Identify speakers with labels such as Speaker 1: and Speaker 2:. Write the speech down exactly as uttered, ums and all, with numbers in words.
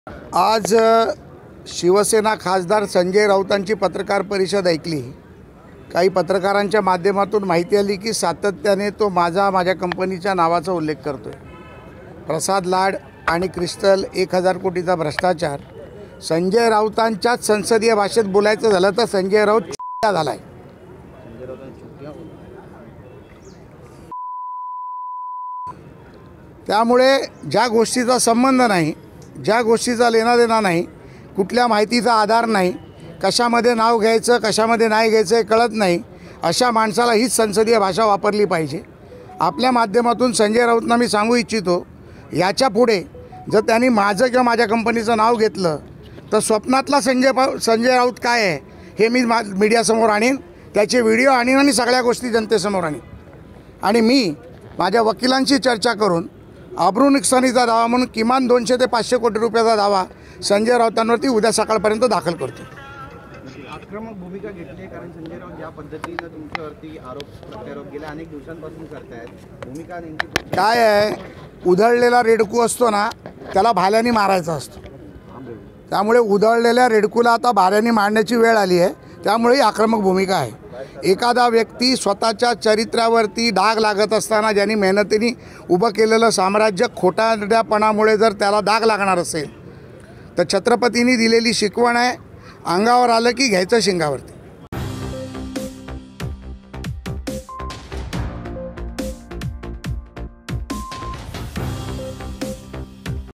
Speaker 1: आज शिवसेना खासदार संजय राऊतांची पत्रकार परिषद ऐकली। काही पत्रकारांच्या माध्यमातून माहिती आली की सातत्याने तो माझा माझ्या कंपनीच्या नावाचा उल्लेख करतोय। प्रसाद लाड आणि क्रिस्टल एक हजार कोटीचा भ्रष्टाचार। संजय राऊतांच्याच संसदीय भाषेत बोलायचं झालं तर संजय राऊत चुक्या झालाय। त्यामुळे ज्या गोष्टीचा संबंध नाही, ज्या गोष्टीचा लेना देना नाही, कुठल्या माहितीचा आधार नाही, कशामध्ये नाव घ्यायचं कशामध्ये नाही घ्यायचं हे कळत नाही, अशा माणसाला हीच संसदीय भाषा वापरली पाहिजे। आपल्या माध्यमातून संजय राऊतना मी सांगू इच्छितो, याच्या पुढे जर त्यांनी माझं किंवा माझ्या कंपनीचं नाव घेतलं तर स्वप्नातला संजय संजय राऊत काय आहे हे मी मीडियासमोर आणीन, त्याचे व्हिडिओ आणीन आणि सगळ्या गोष्टी जनतेसमोर आणीन। आणि मी माझ्या वकिलांशी चर्चा करून आबरू नुकसानीचा दावा म्हणून किमान दोनशे ते पाचशे कोटी रुपयाचा दावा संजय राऊतांवरती उद्या सकाळपर्यंत दाखल करतो।
Speaker 2: आक्रमक भूमिका घेतली कारण संजय राऊत ज्या पद्धतीने तुमच्यावरती आरोप प्रत्यारोप गेल्या अनेक दिवसांपासून करतायत, भूमिका नेमकी
Speaker 1: काय आहे? उधळलेला रेडकू असतो ना, त्याला भाल्याने मारायचा असतो। त्यामुळे उधळलेल्या रेडकूला आता भाल्याने मारण्याची वेळ आली आहे। त्यामुळे ही आक्रमक भूमिका आहे। एखादा व्यक्ती स्वतःच्या चरित्र्यावरती डाग लागत असताना ज्यांनी मेहनतीने उभं केलेलं साम्राज्य खोटारड्यापणामुळे जर त्याला डाग लागणार असेल तर छत्रपतींनी दिलेली शिकवण आहे, अंगावर आलं की घ्यायचं शिंगावरती।